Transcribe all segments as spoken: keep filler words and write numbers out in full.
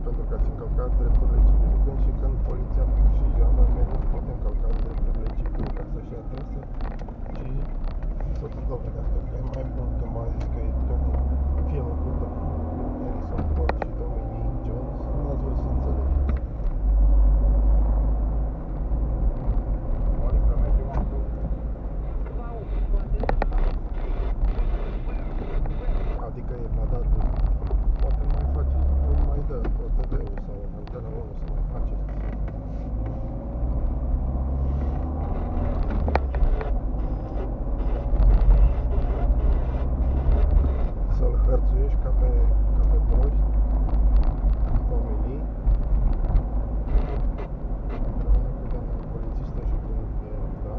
pentru că ați încălcat drepturile civile, când și când poliția și jandarmerii pot încălca drepturile civile ca să-și ia adresă și să-ți dovedească că e mai bun, când m-a zis că e domnul filmul cu Harrison Ford și Tommy Lee Jones, n-ați vrut să înțelegeți. Adică e badat, poate mai face, nu mai dă O T V-ul sau Antena unu să mai faceți. Să-l hărțuiești ca pe, ca pe proști, Tommy Lee, împreună cu doamna polițistă și cu el, da?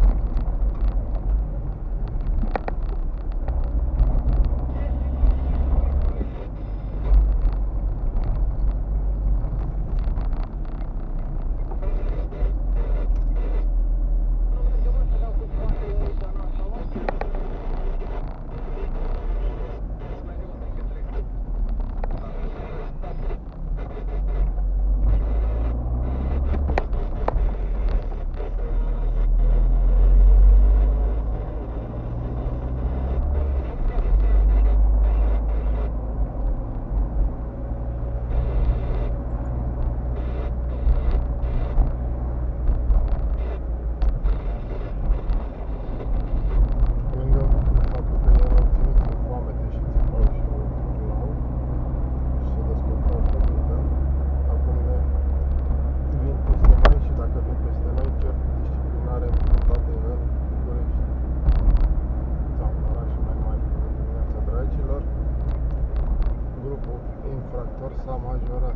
Infractor s-a majorat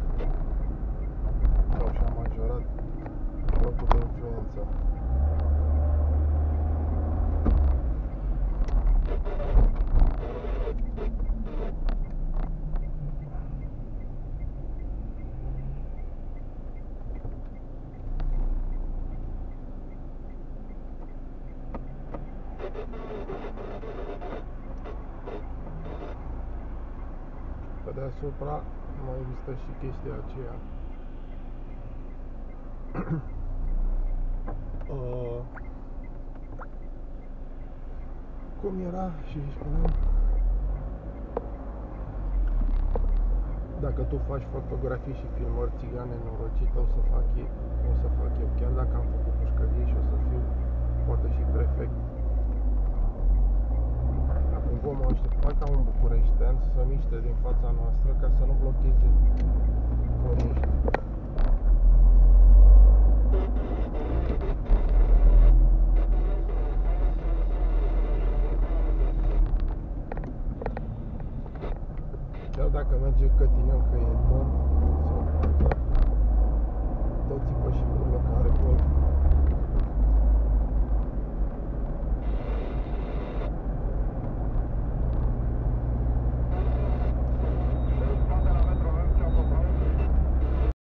sau și-a majorat locul de influență. Pe deasupra mai există și chestia aceea uh, cum era și spuneam, dacă tu faci fotografii și filmări țigane norocite, o să fac eu, o să fac eu, chiar dacă am făcut pușcărie și o să fiu poate și prefect. Acum vom aștepta ca un bucureștean să se miște din fața noastră ca să nu blocheze